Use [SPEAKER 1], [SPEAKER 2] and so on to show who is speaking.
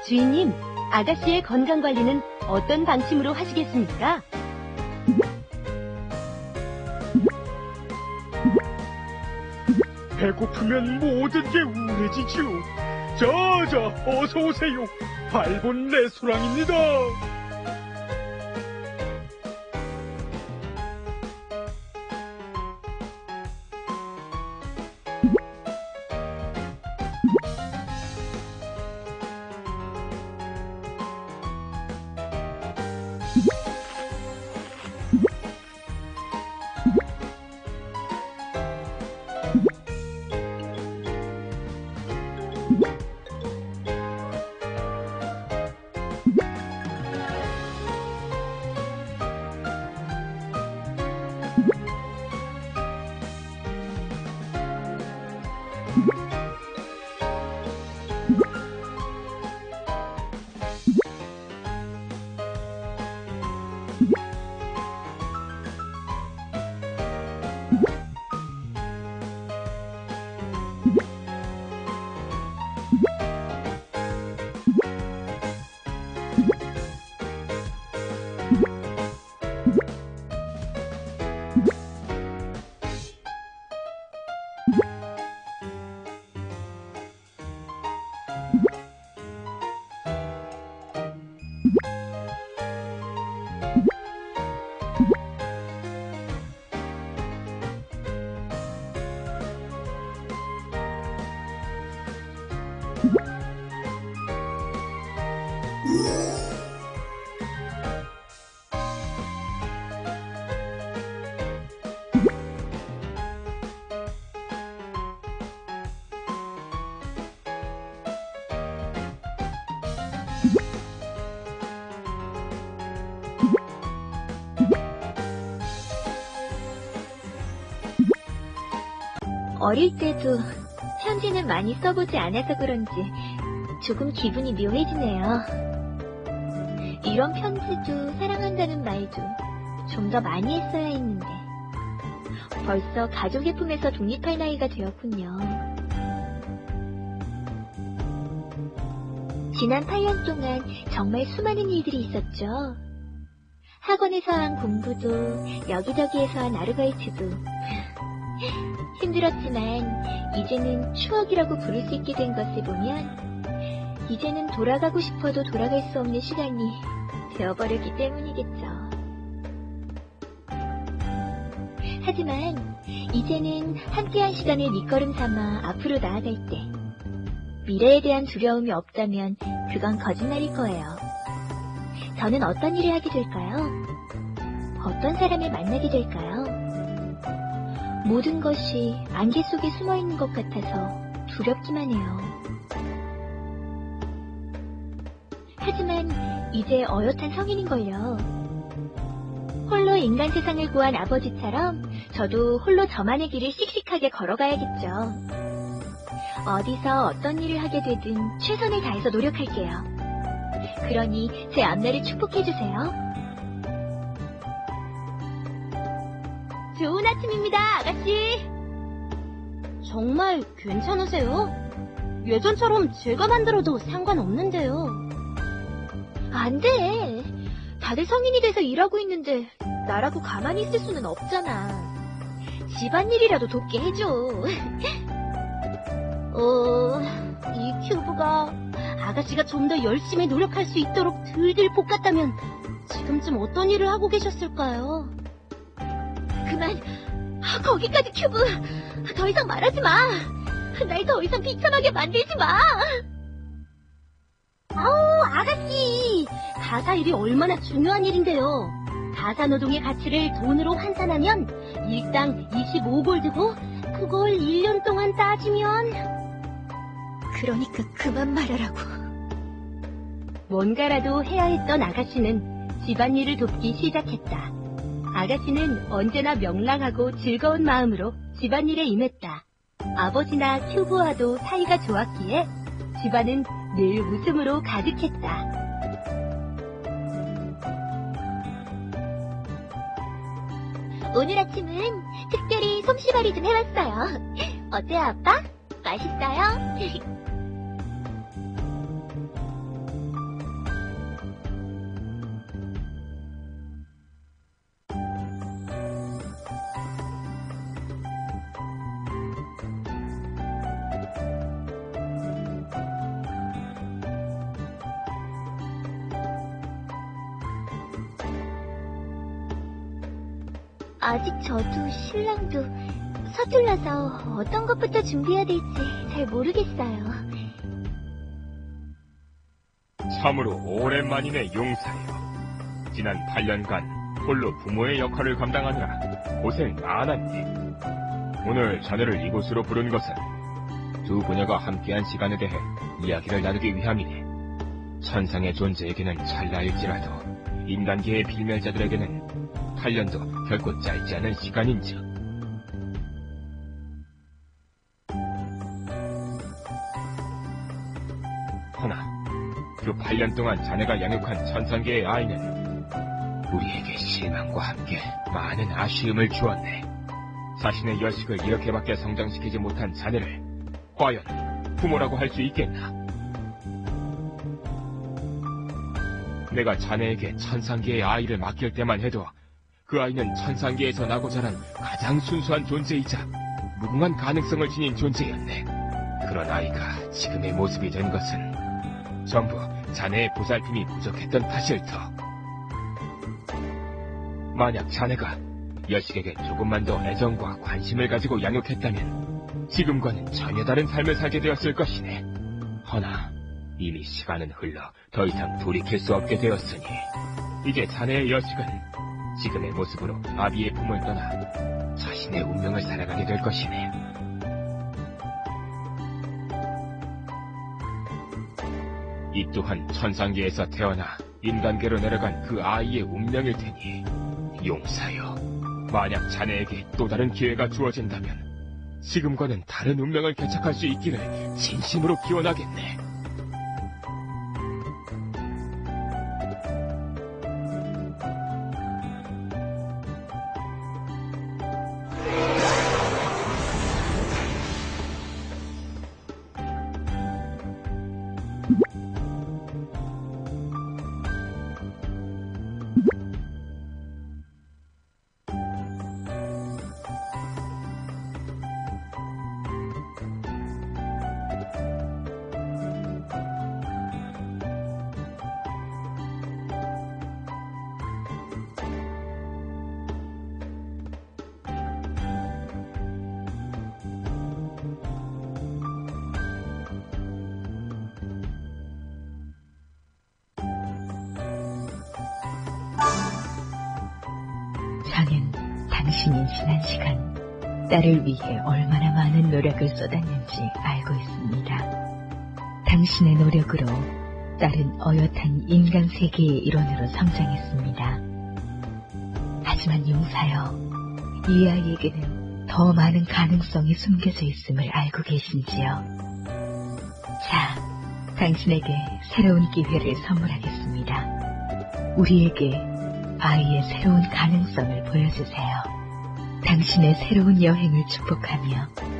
[SPEAKER 1] 주인님, 아가씨의 건강관리는 어떤 방침으로 하시겠습니까?
[SPEAKER 2] 배고프면 모든 게 우울해지지요. 자자, 어서 오세요. 발본 레스토랑입니다.
[SPEAKER 3] 어릴 때도 편지는 많이 써보지 않아서 그런지 조금 기분이 묘해지네요. 이런 편지도 사랑한다는 말도 좀 더 많이 했어야 했는데 벌써 가족의 품에서 독립할 나이가 되었군요. 지난 8년 동안 정말 수많은 일들이 있었죠. 학원에서 한 공부도 여기저기에서 한 아르바이트도 힘들었지만 이제는 추억이라고 부를 수 있게 된 것을 보면 이제는 돌아가고 싶어도 돌아갈 수 없는 시간이 되어버렸기 때문이겠죠. 하지만 이제는 함께한 시간을 밑거름 삼아 앞으로 나아갈 때 미래에 대한 두려움이 없다면 그건 거짓말일 거예요. 저는 어떤 일을 하게 될까요? 어떤 사람을 만나게 될까요? 모든 것이 안개 속에 숨어있는 것 같아서 두렵기만 해요. 하지만 이제 어엿한 성인인걸요. 홀로 인간 세상을 구한 아버지처럼 저도 홀로 저만의 길을 씩씩하게 걸어가야겠죠. 어디서 어떤 일을 하게 되든 최선을 다해서 노력할게요. 그러니 제 앞날을 축복해주세요. 좋은 아침입니다, 아가씨. 정말 괜찮으세요? 예전처럼 제가 만들어도 상관없는데요. 안 돼. 다들 성인이 돼서 일하고 있는데 나라고 가만히 있을 수는 없잖아. 집안일이라도 돕게 해줘. 이 큐브가 아가씨가 좀 더 열심히 노력할 수 있도록 들들 볶았다면 지금쯤 어떤 일을 하고 계셨을까요? 그만, 거기까지 큐브. 더 이상 말하지 마. 날 더 이상 비참하게 만들지 마. 아우, 아가씨. 가사 일이 얼마나 중요한 일인데요. 가사 노동의 가치를 돈으로 환산하면 일당 25골드고 그걸 1년 동안 따지면... 그러니까 그만 말하라고. 뭔가라도 해야 했던 아가씨는 집안일을 돕기 시작했다. 아가씨는 언제나 명랑하고 즐거운 마음으로 집안일에 임했다. 아버지나 큐브와도 사이가 좋았기에 집안은 늘 웃음으로 가득했다. 오늘 아침은 특별히 솜씨발이 좀 해봤어요. 어때요, 아빠? 맛있어요? 아직 저도 신랑도 서툴러서 어떤 것부터 준비해야 될지 잘 모르겠어요.
[SPEAKER 4] 참으로 오랜만이네, 용사여. 지난 8년간 홀로 부모의 역할을 감당하느라 고생 많았니? 오늘 자네를 이곳으로 부른 것은 두 부녀가 함께한 시간에 대해 이야기를 나누기 위함이니, 천상의 존재에게는 찰나일지라도 인간계의 필멸자들에게는 8년도 결코 짧지 않은 시간인즉. 허나 그 8년 동안 자네가 양육한 천상계의 아이는 우리에게 실망과 함께 많은 아쉬움을 주었네. 자신의 여식을 이렇게밖에 성장시키지 못한 자네를 과연 부모라고 할 수 있겠나? 내가 자네에게 천상계의 아이를 맡길 때만 해도 그 아이는 천상계에서 나고 자란 가장 순수한 존재이자 무궁한 가능성을 지닌 존재였네. 그런 아이가 지금의 모습이 된 것은 전부 자네의 보살핌이 부족했던 탓일 터. 만약 자네가 여식에게 조금만 더 애정과 관심을 가지고 양육했다면 지금과는 전혀 다른 삶을 살게 되었을 것이네. 허나 이미 시간은 흘러 더 이상 돌이킬 수 없게 되었으니 이제 자네의 여식은 지금의 모습으로 아비의 품을 떠나 자신의 운명을 살아가게 될 것이네. 이 또한 천상계에서 태어나 인간계로 내려간 그 아이의 운명일 테니, 용사여, 만약 자네에게 또 다른 기회가 주어진다면 지금과는 다른 운명을 개척할 수 있기를 진심으로 기원하겠네.
[SPEAKER 5] 저는 당신이 지난 시간 딸을 위해 얼마나 많은 노력을 쏟았는지 알고 있습니다. 당신의 노력으로 딸은 어엿한 인간 세계의 일원으로 성장했습니다. 하지만 용사여, 이 아이에게는 더 많은 가능성이 숨겨져 있음을 알고 계신지요? 자, 당신에게 새로운 기회를 선물하겠습니다. 우리에게 아이의 새로운 가능성을 보여주세요. 당신의 새로운 여행을 축복하며